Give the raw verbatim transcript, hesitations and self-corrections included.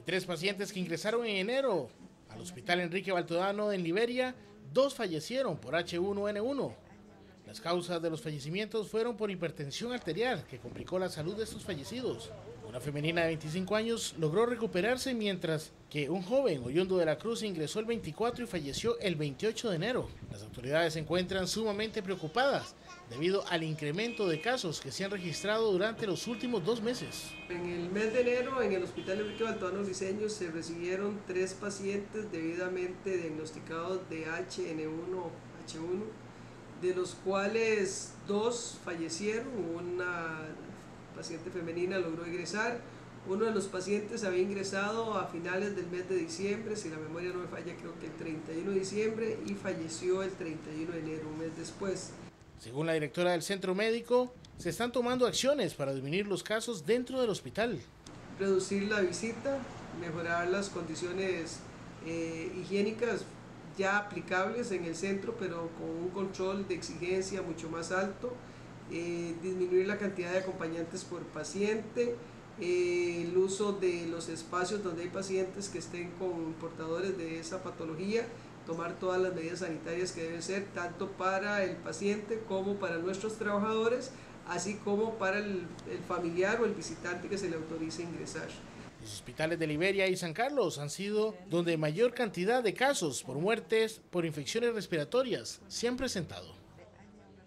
De tres pacientes que ingresaron en enero al Hospital Enrique Baltodano en Liberia, dos fallecieron por H uno N uno. Las causas de los fallecimientos fueron por hipertensión arterial, que complicó la salud de estos fallecidos. Una femenina de veinticinco años logró recuperarse, mientras que un joven oriundo de la Cruz ingresó el veinticuatro y falleció el veintiocho de enero. Las autoridades se encuentran sumamente preocupadas debido al incremento de casos que se han registrado durante los últimos dos meses. En el mes de enero, en el Hospital Enrique Baltodano Briceño, se recibieron tres pacientes debidamente diagnosticados de H N uno H uno, de los cuales dos fallecieron. Una paciente femenina logró ingresar. Uno de los pacientes había ingresado a finales del mes de diciembre, si la memoria no me falla, creo que el treinta y uno de diciembre, y falleció el treinta y uno de enero, un mes después. Según la directora del centro médico, se están tomando acciones para disminuir los casos dentro del hospital. Reducir la visita, mejorar las condiciones eh, higiénicas ya aplicables en el centro, pero con un control de exigencia mucho más alto, eh, disminuir la cantidad de acompañantes por paciente, eh, el uso de los espacios donde hay pacientes que estén con portadores de esa patología, tomar todas las medidas sanitarias que deben ser, tanto para el paciente como para nuestros trabajadores, así como para el, el familiar o el visitante que se le autorice ingresar. Los hospitales de Liberia y San Carlos han sido donde mayor cantidad de casos por muertes por infecciones respiratorias se han presentado.